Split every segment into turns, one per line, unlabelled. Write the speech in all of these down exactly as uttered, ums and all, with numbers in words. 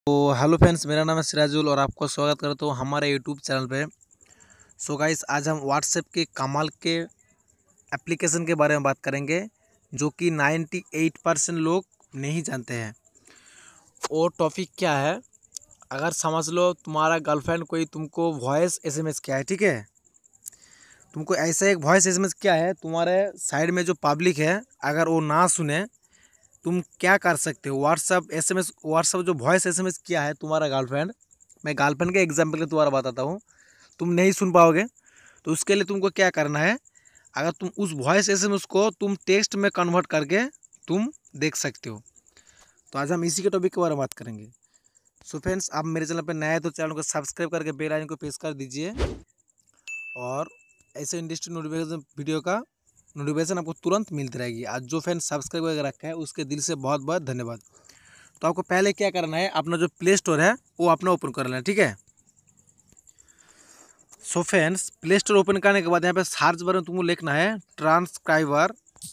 तो hello friends, मेरा नाम है सिराजुल और आपको स्वागत करता हूँ हमारे यूट्यूब चैनल पे। सो गाइस, आज हम व्हाट्सएप के कमाल के एप्लीकेशन के बारे में बात करेंगे जो कि अट्ठानवे परसेंट लोग नहीं जानते हैं। वो टॉपिक क्या है? अगर समझ लो तुम्हारा गर्लफ्रेंड कोई तुमको वॉइस एसएमएस किया है, ठीक है। तुमको ऐसा एक वॉइस एसएमएस किया है, तुम्हारे साइड में जो पब्लिक है अगर वो ना सुने, तुम क्या कर सकते हो? व्हाट्सअप एसएमएस व्हाट्सअप जो वॉइस एसएमएस किया है तुम्हारा गर्लफ्रेंड, मैं गर्लफ्रेंड के एग्जांपल के द्वारा बताता हूँ, तुम नहीं सुन पाओगे तो उसके लिए तुमको क्या करना है? अगर तुम उस वॉइस एसएमएस को तुम टेक्स्ट में कन्वर्ट करके तुम देख सकते हो। तो आज हम इसी के टॉपिक के बारे में बात करेंगे। सो फ्रेंड्स, आप मेरे चैनल पर नए हैं तो चैनल को सब्सक्राइब करके बेल आइकन को प्रेस कर दीजिए और ऐसे इंडस्ट्री नोटिफिकेशन वीडियो का नोटिफिकेशन आपको तुरंत मिलती रहेगी। आज जो फैन सब्सक्राइब करके रखा है उसके दिल से बहुत बहुत धन्यवाद। तो आपको पहले क्या करना है, अपना जो प्ले स्टोर है वो अपना ओपन कर लेना है, ठीक है। So friends, play store open करने के बाद यहाँ पे सर्च बार में तुमको लिखना है ट्रांसक्राइबर।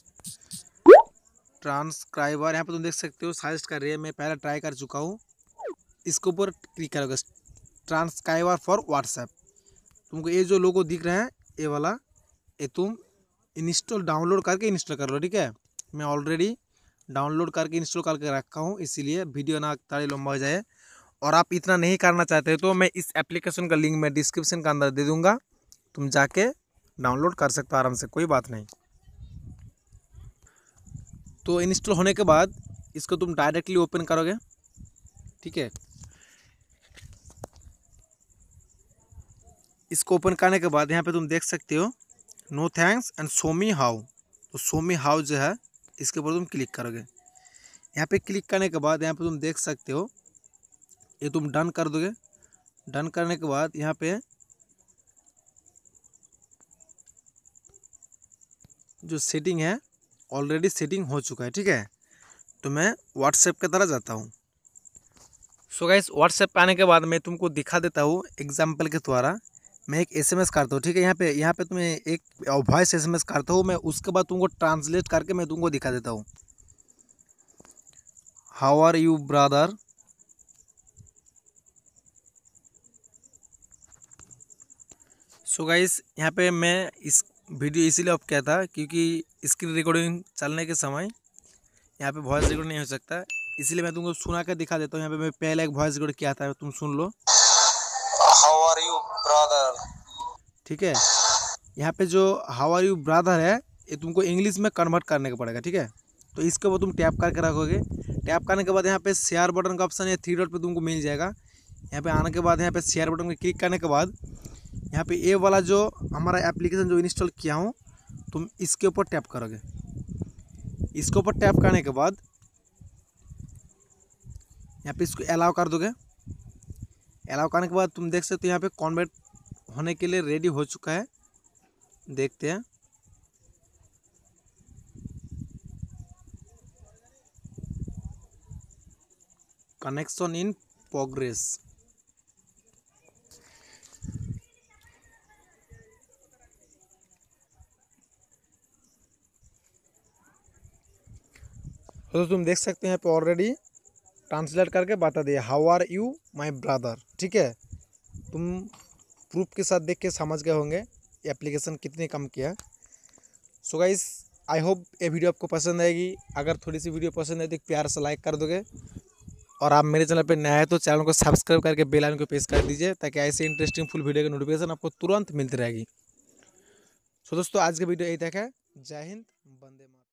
ट्रांसक्राइबर यहाँ पे तुम देख सकते हो, सर्च कर रही है, मैं पहले ट्राई कर चुका हूँ। इसके ऊपर क्लिक करोगे, ट्रांसक्राइबर फॉर व्हाट्सएप। तुमको ये जो लोगो दिख रहा है ये वाला, ये तुम इंस्टॉल डाउनलोड करके इंस्टॉल कर लो, ठीक है। मैं ऑलरेडी डाउनलोड करके इंस्टॉल करके रखा हूँ, इसीलिए वीडियो ना ताड़ी लंबा हो जाए। और आप इतना नहीं करना चाहते तो मैं इस एप्लीकेशन का लिंक मैं डिस्क्रिप्शन के अंदर दे दूँगा, तुम जाके डाउनलोड कर सकते हो आराम से, कोई बात नहीं। तो इंस्टॉल होने के बाद इसको तुम डायरेक्टली ओपन करोगे, ठीक है। इसको ओपन करने के बाद यहाँ पे तुम देख सकते हो no thanks and show me how. तो शो मी हाउ जो है इसके ऊपर तुम क्लिक करोगे। यहाँ पे क्लिक करने के बाद यहाँ पे तुम देख सकते हो, ये तुम डन कर दोगे। डन करने के बाद यहाँ पे जो सेटिंग है ऑलरेडी सेटिंग हो चुका है, ठीक है। तो मैं व्हाट्सएप की तरह जाता हूँ। सो गाइस, व्हाट्सएप पे आने के बाद मैं तुमको दिखा देता हूँ एग्जाम्पल के द्वारा। मैं एक एसएमएस करता हूँ, ठीक है। यहाँ पे यहाँ पे तुम्हें एक वॉइस एसएमएस करता हूँ मैं, उसके बाद तुमको ट्रांसलेट करके मैं तुमको दिखा देता हूँ। How are you brother. So guys, यहाँ पे मैं इस वीडियो इसीलिए ऑफ किया था क्योंकि स्क्रीन रिकॉर्डिंग चलने के समय यहाँ पे वॉइस रिकॉर्ड नहीं हो सकता, इसलिए मैं तुमको सुना कर दिखा देता हूँ। यहाँ पे मैं पहले एक वॉइस रिकॉर्ड किया था, तुम सुन लो। हाउ आर यू ब्रदर, ठीक है। यहाँ पे जो हाउ आर यू ब्रदर है ये तुमको इंग्लिश में कन्वर्ट करने का पड़ेगा, ठीक है। तो इसके ऊपर तुम टैप करके रखोगे। टैप करने के बाद यहाँ पे शेयर बटन का ऑप्शन है, थ्री डॉट पे तुमको मिल जाएगा। यहाँ पे आने के बाद यहाँ पे शेयर बटन पे क्लिक करने के बाद यहाँ पे ये वाला जो हमारा एप्लीकेशन जो इंस्टॉल किया हूँ तुम इसके ऊपर टैप करोगे। इसके ऊपर टैप करने के बाद यहाँ पे इसको अलाउ कर दोगे। अलाउ करने के बाद तुम देख सकते हो यहाँ पे कन्वर्ट होने के लिए रेडी हो चुका है, देखते हैं। Connection in progress. तो तुम देख सकते हैं यहाँ पे ऑलरेडी ट्रांसलेट करके बता दिया how are you my brother, ठीक है। तुम प्रूफ के साथ देख के समझ गए होंगे एप्लीकेशन कितने कम किया। सो गाइस, आई होप ये वीडियो आपको पसंद आएगी। अगर थोड़ी सी वीडियो पसंद है तो प्यार से लाइक कर दोगे और आप मेरे चैनल पर नया है तो चैनल को सब्सक्राइब करके बेल आइकन को प्रेस कर दीजिए ताकि ऐसे इंटरेस्टिंग फुल वीडियो की नोटिफिकेशन आपको तुरंत मिलती रहेगी। सो दोस्तों, आज का वीडियो यही तक है। जय हिंद, वंदे मातरम।